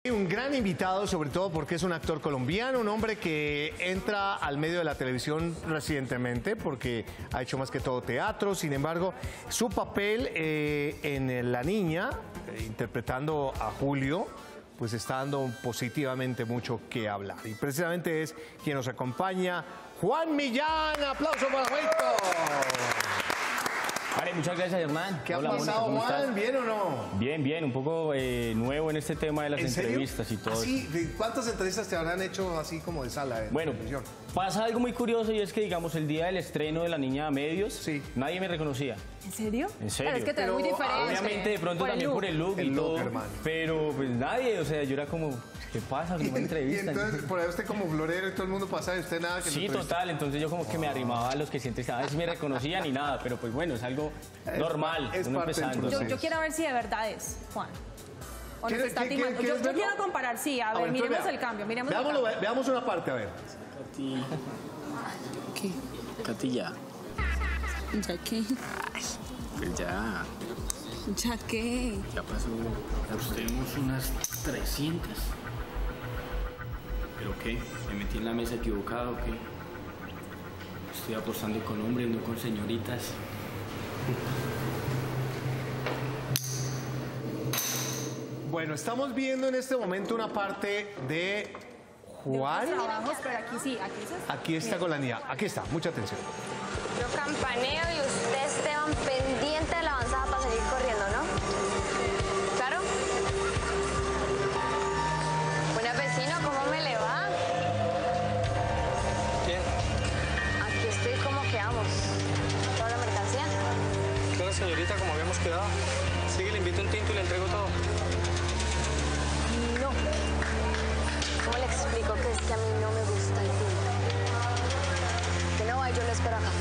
Un gran invitado, sobre todo porque es un actor colombiano, un hombre que entra al medio de la televisión recientemente porque ha hecho más que todo teatro. Sin embargo, su papel en La Niña, interpretando a Julio, pues está dando positivamente mucho que hablar. Y precisamente es quien nos acompaña, Juan Millán. ¡Aplauso para Juanito! Vale, muchas gracias, Hernán. ¿Qué ha pasado, Juan? ¿Bien o no? Bien, bien, un poco nuevo en este tema de las entrevistas y todo. ¿Así? ¿Cuántas entrevistas te habrán hecho así como de sala? Bueno, pasa algo muy curioso y es que, digamos, el día del estreno de La Niña a medios, sí, nadie me reconocía. ¿En serio? En serio. Pero es que te ves muy diferente. Obviamente, de pronto también por el look y todo. Hermano. Pero pues nadie, o sea, yo era como, ¿qué pasa? ¿Cómo entrevista? Y entonces, por ahí usted como florero y todo el mundo pasaba y usted nada que... Sí, total, entonces yo como que me arrimaba a los que sienten, a veces me reconocían ni nada, pero pues bueno, es algo normal, es uno empezando. Yo quiero ver si de verdad es, Juan. O nos está timando. Yo quiero comparar, sí, a ver, miremos el cambio, miremos el cambio. Veamos una parte, a ver. ¿Qué? Katy, ya. ¿Ya qué? Pues ya. ¿Ya qué? Ya pasó. Tenemos unas 300. ¿Pero qué? ¿Me metí en la mesa equivocada o qué? Estoy apostando con hombres, no con señoritas. Bueno, estamos viendo en este momento una parte de Juan. Pero aquí sí, aquí sí. Aquí está con La Niña. Aquí está, mucha atención. Yo campaneo y usted, Esteban, pendiente de la avanzada para seguir corriendo, ¿no? ¿Claro? Buenas, vecino, ¿cómo me le va? Bien. Aquí estoy, ¿cómo quedamos? ¿Toda la mercancía? Claro, señorita, como habíamos quedado. Sigue, le invito un tinto y le entrego todo. No. ¿Cómo le explico que es que a mí no me gusta el tinto? Que no vaya, yo lo espero acá.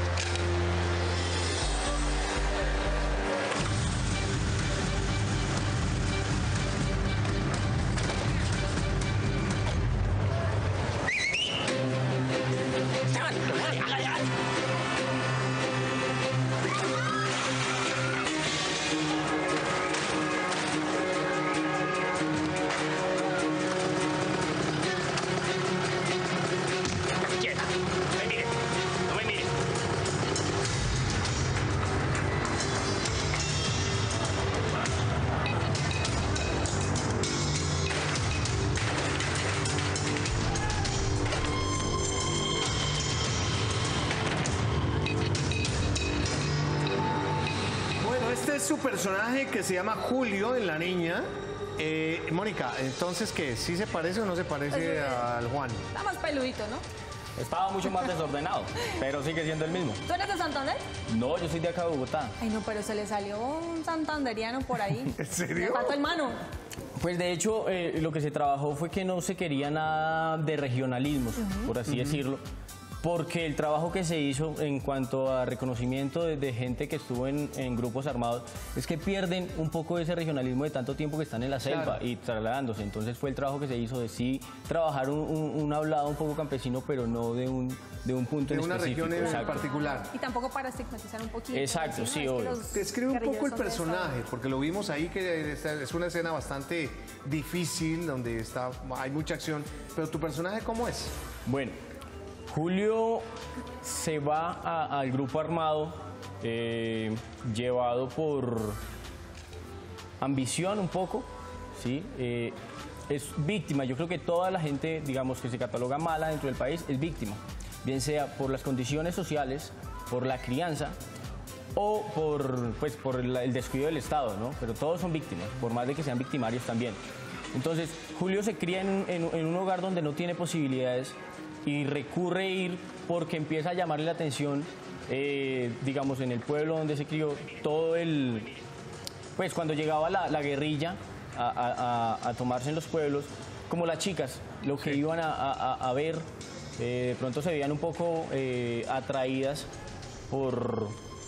Este es su personaje que se llama Julio en La Niña. Mónica, entonces, ¿qué? ¿Sí se parece o no se parece al Juan? Está más peludito, ¿no? Estaba mucho más desordenado, pero sigue siendo el mismo. ¿Tú eres de Santander? No, yo soy de acá de Bogotá. Ay, no, pero se le salió un santanderiano por ahí. ¿En serio? Le faltó el mano. Pues de hecho, lo que se trabajó fue que no se quería nada de regionalismos, por así decirlo, porque el trabajo que se hizo en cuanto a reconocimiento de gente que estuvo en grupos armados es que pierden un poco ese regionalismo de tanto tiempo que están en la selva y trasladándose. Entonces fue el trabajo que se hizo de sí trabajar un hablado un poco campesino, pero no de un punto en específico. De una región en particular. Y tampoco para estigmatizar un poquito. Exacto, sí, obvio. Describe un poco el personaje, porque lo vimos ahí que es una escena bastante difícil, donde hay mucha acción, pero ¿tu personaje cómo es? Bueno, Julio se va al grupo armado llevado por ambición un poco, ¿sí? Es víctima. Yo creo que toda la gente, digamos, que se cataloga mala dentro del país es víctima, bien sea por las condiciones sociales, por la crianza o por el descuido del Estado, ¿no? Pero todos son víctimas, por más de que sean victimarios también. Entonces, Julio se cría en un hogar donde no tiene posibilidades y recurre a ir porque empieza a llamarle la atención, digamos, en el pueblo donde se crió, pues cuando llegaba la guerrilla a tomarse en los pueblos, como las chicas, lo que iban a ver, de pronto se veían un poco atraídas por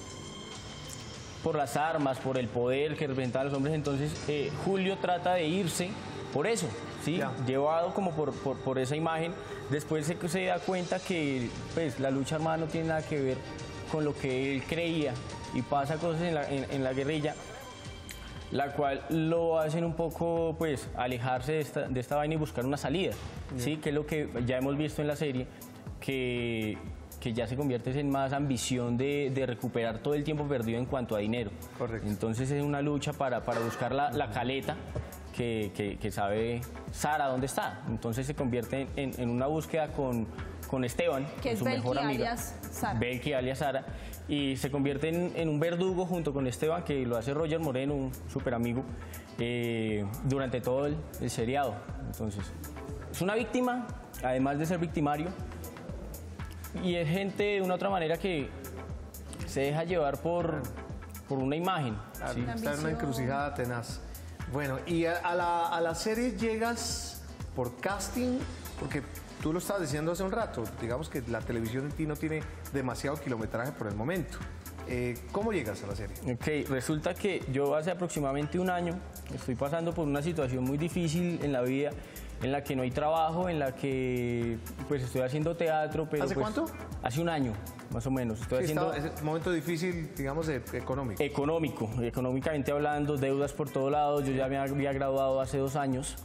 las armas, por el poder que representaban los hombres. Entonces Julio trata de irse por eso, ¿sí? Llevado como por esa imagen. Después se da cuenta que pues, la lucha armada no tiene nada que ver con lo que él creía y pasa cosas en la guerrilla. la cual lo hacen un poco, pues, alejarse de esta vaina y buscar una salida, ¿sí? Que es lo que ya hemos visto en la serie, que ya se convierte en más ambición de recuperar todo el tiempo perdido en cuanto a dinero. Correcto. Entonces es una lucha para buscar la caleta que sabe Sara dónde está. Entonces se convierte en una búsqueda con Esteban, que es su mejor Belki amiga, alias Sara. Belki alias Sara, y se convierte en un verdugo junto con Esteban, que lo hace Roger Moreno, un súper amigo, durante todo el seriado. Entonces, es una víctima, además de ser victimario, y es gente de una otra manera que se deja llevar por una imagen. Claro, ¿sí? está en una encrucijada tenaz. Bueno, y a la serie llegas por casting, porque tú lo estabas diciendo hace un rato, digamos que la televisión en ti no tiene demasiado kilometraje por el momento. ¿Cómo llegas a la serie? Ok, resulta que yo hace aproximadamente un año estoy pasando por una situación muy difícil en la vida, en la que no hay trabajo, en la que pues estoy haciendo teatro, pero ¿Hace pues, cuánto? Hace un año, más o menos. Estoy haciendo Es un momento difícil, digamos, económico. Económicamente hablando, deudas por todos lados. Yo ya me había graduado hace 2 años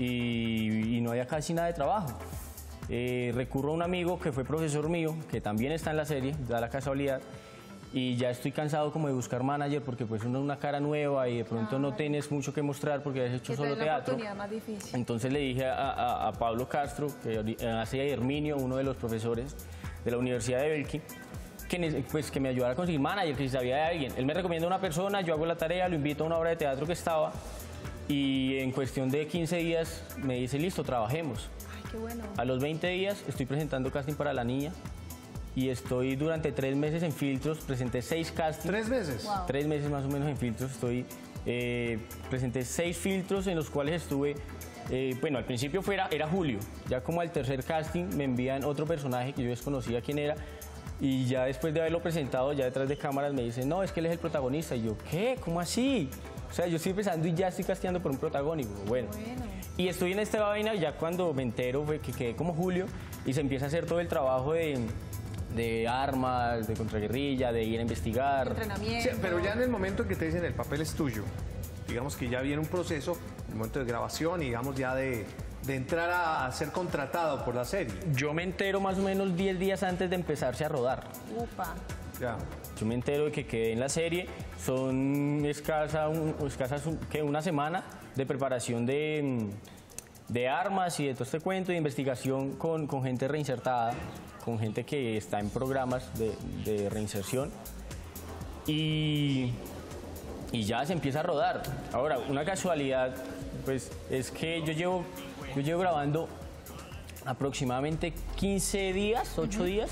y no había casi nada de trabajo. Recurro a un amigo que fue profesor mío, que también está en la serie, da la casualidad, y ya estoy cansado como de buscar manager, porque pues uno es una cara nueva y de pronto no tienes mucho que mostrar porque has hecho solo teatro. Más difícil. Entonces le dije a Pablo Castro, que hace Herminio, uno de los profesores de la Universidad de Belki, que me ayudara a conseguir manager, que si sabía de alguien. Él me recomienda una persona, yo hago la tarea, lo invito a una obra de teatro que estaba, y en cuestión de 15 días me dice, listo, trabajemos. Ay, qué bueno. A los 20 días estoy presentando casting para La Niña, y estoy durante 3 meses en filtros, presenté 6 castings. ¿3 meses? Wow. 3 meses más o menos en filtros, presenté 6 filtros en los cuales estuve, bueno, al principio era Julio, ya como al tercer casting me envían otro personaje que yo desconocía quién era, y ya después de haberlo presentado, ya detrás de cámaras me dicen, no, es que él es el protagonista, y yo, ¿qué? ¿Cómo así? O sea, yo estoy empezando y ya estoy casteando por un protagónico, bueno. Y estoy en esta vaina, ya cuando me entero fue que quedé como Julio, y se empieza a hacer todo el trabajo de armas, de contraguerrilla, de ir a investigar. Entrenamiento. Sí, pero ya en el momento en que te dicen el papel es tuyo, digamos que ya viene un proceso, el momento de grabación y digamos ya de entrar a ser contratado por la serie. Yo me entero más o menos 10 días antes de empezarse a rodar. Upa. Ya. Yo me entero de que quedé en la serie, son una semana de preparación de armas y de todo este cuento, de investigación con gente reinsertada, con gente que está en programas de reinserción, y ya se empieza a rodar. Ahora, una casualidad pues es que yo llevo grabando aproximadamente 15 días, 8 días,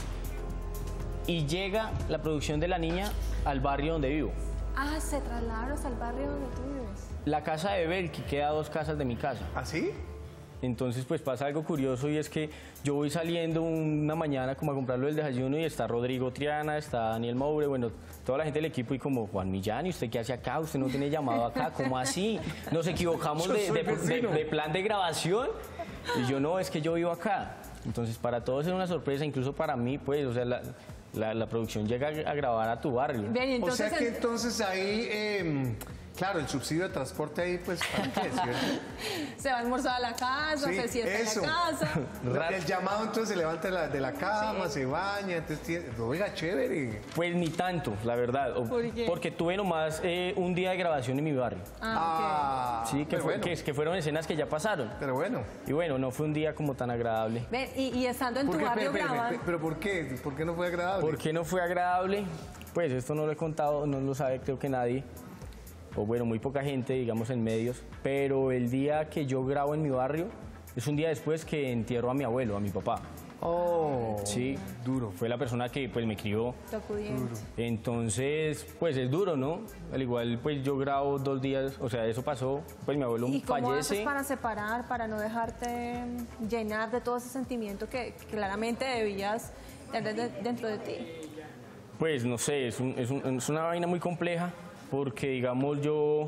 y llega la producción de La Niña al barrio donde vivo. Ah, se trasladaron hasta el barrio donde tú vives. La casa de Belki queda a 2 casas de mi casa. ¿Ah, sí? Entonces pues pasa algo curioso, y es que yo voy saliendo una mañana como a comprarlo del desayuno, y está Rodrigo Triana, está Daniel Moure, bueno, toda la gente del equipo, y como, Juan Millán, ¿y usted qué hace acá? ¿Usted no tiene llamado acá? ¿Cómo así? Nos equivocamos de plan de grabación. Y yo, no, es que yo vivo acá. Entonces para todos es una sorpresa, incluso para mí, pues, o sea, la producción llega a grabar a tu barrio. Bien, y entonces, o sea que entonces ahí, claro, el subsidio de transporte ahí, pues, ¿para qué? ¿Cierto? se va a almorzar a la casa, Sí, se sienta eso. en la casa. El llamado entonces se levanta de la cama, se baña, entonces, oiga, chévere. Pues ni tanto, la verdad. ¿Por qué? Porque tuve nomás un día de grabación en mi barrio. Ah, Sí, pero bueno, que fueron escenas que ya pasaron. pero bueno. Y bueno, no fue un día como tan agradable. Ven, y estando en tu barrio graban. ¿Pero por qué? ¿Por qué no fue agradable? ¿Por qué no fue agradable? Pues esto no lo he contado, no lo sabe creo que nadie, o bueno, muy poca gente, digamos, en medios, pero el día que yo grabo en mi barrio es un día después que entierro a mi abuelo, a mi papá. Oh, Sí, duro. fue la persona que pues me crió. Tocudiente. Entonces, pues es duro, ¿no? Al igual, pues yo grabo 2 días, o sea, eso pasó, pues mi abuelo ¿Y cómo haces fallece. para separar, para no dejarte llenar de todo ese sentimiento que claramente debías tener dentro de ti? Pues no sé, es una vaina muy compleja, porque digamos yo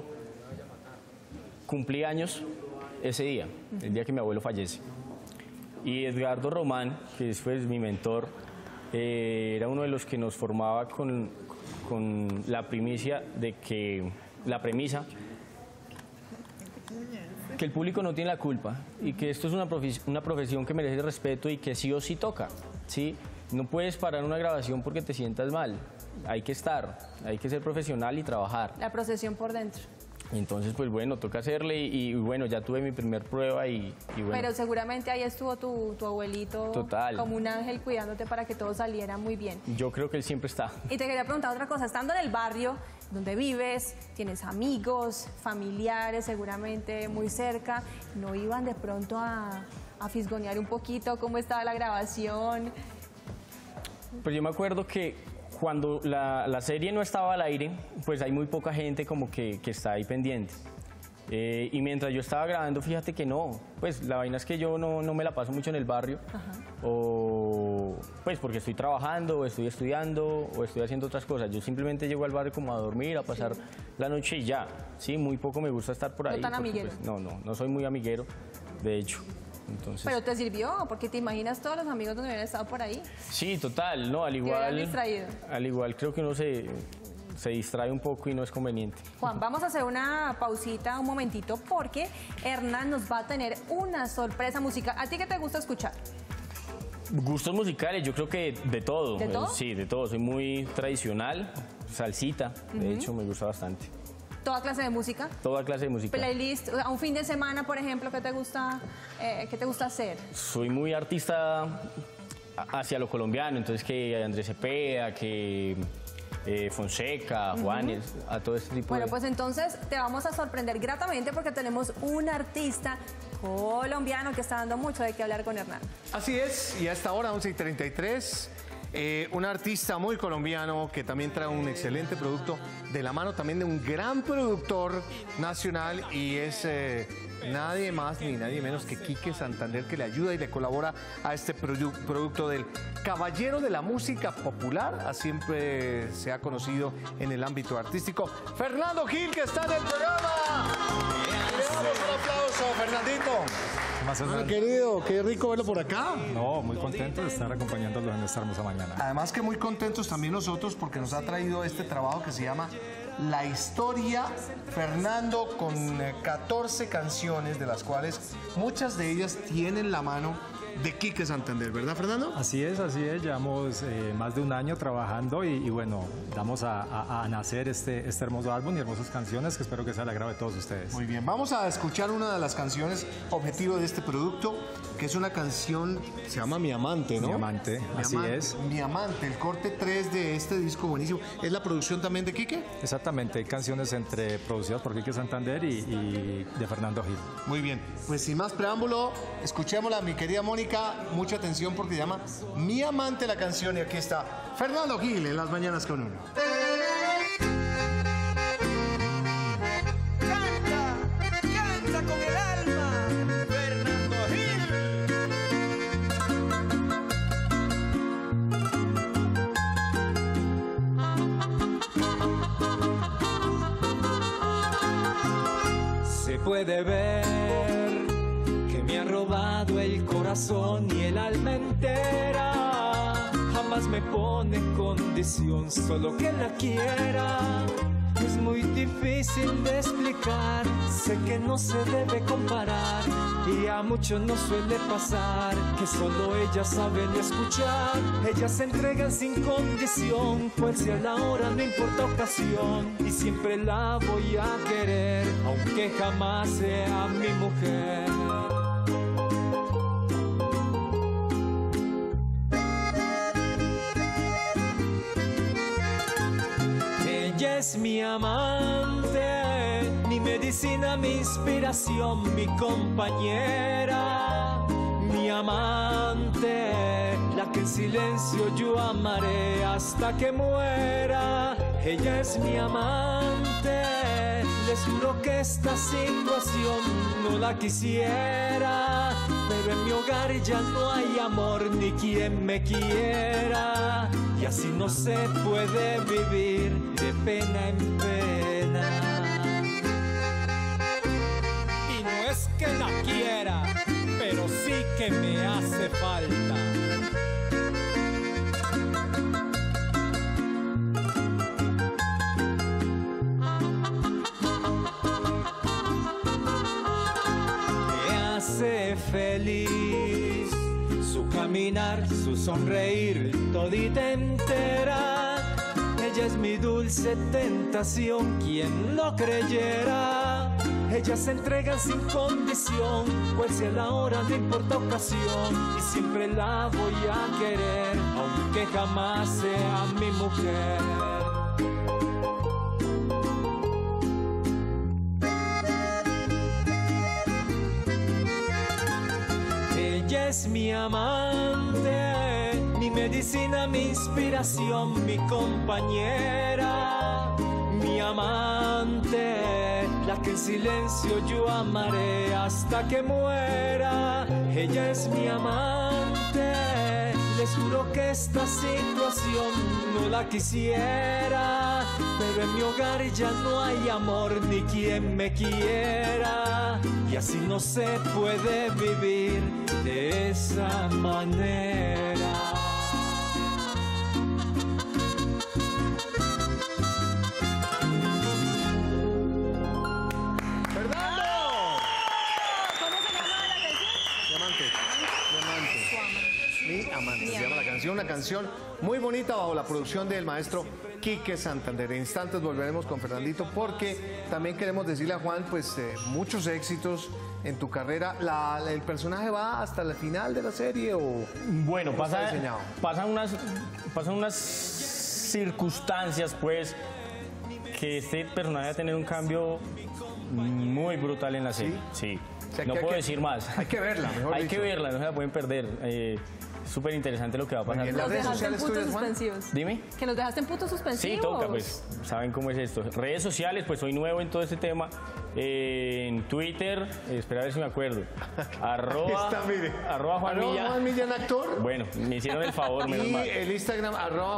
cumplí años ese día, el día que mi abuelo fallece. Y Edgardo Román, que es pues mi mentor, era uno de los que nos formaba con la premisa que el público no tiene la culpa y que esto es una profesión que merece respeto y que sí o sí toca, ¿sí? No puedes parar una grabación porque te sientas mal. Hay que estar, hay que ser profesional y trabajar. La procesión por dentro. Entonces, pues bueno, toca hacerle y bueno, ya tuve mi primer prueba y bueno. Pero seguramente ahí estuvo tu abuelito. Total. Como un ángel cuidándote para que todo saliera muy bien. Yo creo que él siempre está. Y te quería preguntar otra cosa. Estando en el barrio donde vives, tienes amigos, familiares seguramente muy cerca, ¿no iban de pronto a fisgonear un poquito cómo estaba la grabación? Pues yo me acuerdo que cuando la serie no estaba al aire, pues hay muy poca gente como que está ahí pendiente. Y mientras yo estaba grabando, fíjate que no, pues la vaina es que yo no me la paso mucho en el barrio, o pues porque estoy trabajando, o estoy estudiando, o estoy haciendo otras cosas. Yo simplemente llego al barrio como a dormir, a pasar la noche y ya. Sí, muy poco me gusta estar por ahí. ¿No tan porque, amiguero? Pues, no soy muy amiguero, de hecho. Entonces, Pero te sirvió, porque te imaginas todos los amigos donde hubieran estado por ahí. sí, total, no, al hubieran distraído. igual creo que uno se distrae un poco y no es conveniente. Juan, vamos a hacer una pausita un momentito porque Hernán nos va a tener una sorpresa musical. ¿A ti qué te gusta escuchar? Gustos musicales, yo creo que de todo. ¿De todo? Sí, de todo. Soy muy tradicional, salsita, de hecho me gusta bastante. ¿Toda clase de música? Toda clase de música. Playlist, a un fin de semana, por ejemplo, ¿qué te gusta hacer? Soy muy artista hacia lo colombiano, entonces que Andrés Cepeda, que Fonseca, Juanes, a todo este tipo Bueno, de... pues entonces te vamos a sorprender gratamente porque tenemos un artista colombiano que está dando mucho de qué hablar con Hernán. Así es, y a esta hora, 11:33, un artista muy colombiano que también trae un excelente producto de la mano también de un gran productor nacional y es nadie más ni nadie menos que Quique Santander, que le ayuda y le colabora a este producto del caballero de la música popular, así siempre se ha conocido en el ámbito artístico, Fernando Gil, que está en el programa. Le damos un aplauso, Fernandito. Hermano querido, qué rico verlo por acá. No, muy contento de estar acompañándolos en esta hermosa mañana. Además que muy contentos también nosotros porque nos ha traído este trabajo que se llama La Historia, Fernando, con 14 canciones, de las cuales muchas de ellas tienen la mano de Quique Santander, ¿verdad, Fernando? Así es, llevamos más de un año trabajando y bueno, damos a nacer este hermoso álbum y hermosas canciones que espero que sea del agrado de todos ustedes. Muy bien, vamos a escuchar una de las canciones objetivo de este producto, que es una canción, se llama Mi Amante, ¿no? Mi Amante, así es. Mi Amante, el corte 3 de este disco buenísimo. ¿Es la producción también de Quique? Exactamente, hay canciones producidas por Quique Santander y de Fernando Gil. Muy bien, pues sin más preámbulo, escuchémosla, mi querida Mónica, mucha atención porque se llama Mi Amante la canción y aquí está Fernando Gil en Las Mañanas con Uno. Canta con el alma, Fernando Gil. Se puede ver que me ha robado el corazón y el alma entera. Jamás me pone en condición, solo que la quiera. Es muy difícil de explicar, sé que no se debe comparar y a muchos no suele pasar que solo ellas saben escuchar. Ellas se entregan sin condición, cual sea la hora, no importa ocasión, y siempre la voy a querer, aunque jamás sea mi mujer. Ella es mi amante, mi medicina, mi inspiración, mi compañera, mi amante, la que en silencio yo amaré hasta que muera. Ella es mi amante, les juro que esta situación no la quisiera, pero en mi hogar ya no hay amor ni quien me quiera, y así no se puede vivir de pena en pena. Y no es que la quiera, pero sí que me hace falta. hace feliz. Su caminar, su sonreír, todita entera. Ella es mi dulce tentación, quien lo creyera. Ella se entrega sin condición, cual sea la hora, no importa ocasión. Y siempre la voy a querer, aunque jamás sea mi mujer. Ella es mi amante, mi medicina, mi inspiración, mi compañera, mi amante, la que en silencio yo amaré hasta que muera. Ella es mi amante, les juro que esta situación no la quisiera, pero en mi hogar ya no hay amor ni quien me quiera, y así no se puede vivir de esa manera. Se llama la canción, una canción muy bonita bajo la producción del maestro Quique Santander. En instantes volveremos con Fernandito porque también queremos decirle a Juan, pues muchos éxitos en tu carrera. ¿El personaje va hasta el final de la serie o bueno, pasan unas circunstancias pues que este personaje va a tener un cambio muy brutal en la serie. Sí. O sea, no puedo decir más. Hay que verla, mejor Hay dicho. que verla, no se la pueden perder. Súper interesante lo que va a pasar. ¿Nos dejaste en puntos suspensivos? Dime. ¿Que nos dejaste en puntos suspensivos? Sí, toca, pues, saben cómo es esto. Redes sociales, pues soy nuevo en todo este tema. En Twitter, espera a ver si me acuerdo. @Juan Milla. Juan Millán actor. Bueno, me hicieron el favor, menos mal. Y el Instagram,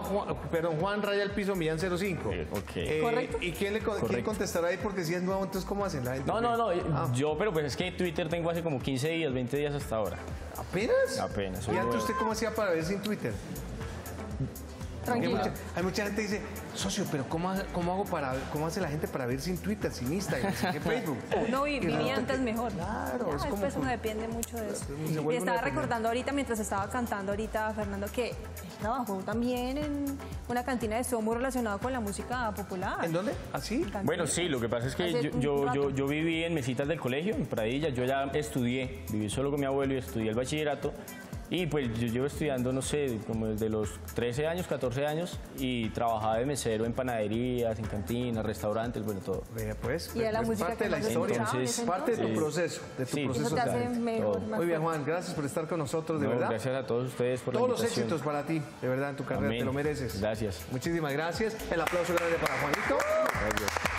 Juan_05. Ok. ¿Correcto? ¿Y quién contestará ahí? Porque si es nuevo, entonces ¿cómo hacen la gente? No, yo, pero pues es que Twitter tengo hace como 15 días, 20 días hasta ahora. ¿Apenas? Apenas. ¿Y antes usted cómo hacía para ver sin Twitter? Tranquilo. Hay mucha gente que dice, socio, pero ¿cómo hace la gente para ver sin Twitter, sin Instagram, sin Facebook? No, vivía antes mejor. Claro, es como... Después uno depende mucho de eso. Y estaba recordando ahorita, mientras estaba cantando ahorita, Fernando, que él trabajó también en una cantina de show muy relacionado con la música popular. ¿En dónde? ¿Así? Bueno, sí, lo que pasa es que yo viví en Mesitas del colegio, en Pradilla. Yo ya estudié, viví solo con mi abuelo y estudié el bachillerato. Y pues yo llevo estudiando, no sé, como desde los 13 años, 14 años, y trabajaba de mesero en panaderías, en cantinas, restaurantes, bueno, todo. Pues, y era la música parte de la historia, parte de tu proceso, Eso te hace mejor, más muy bien, Juan, gracias por estar con nosotros, de verdad. Gracias a todos ustedes por todos la invitación. los éxitos para ti, de verdad, en tu carrera, te lo mereces. Gracias. Muchísimas gracias. El aplauso grande para Juanito. Gracias.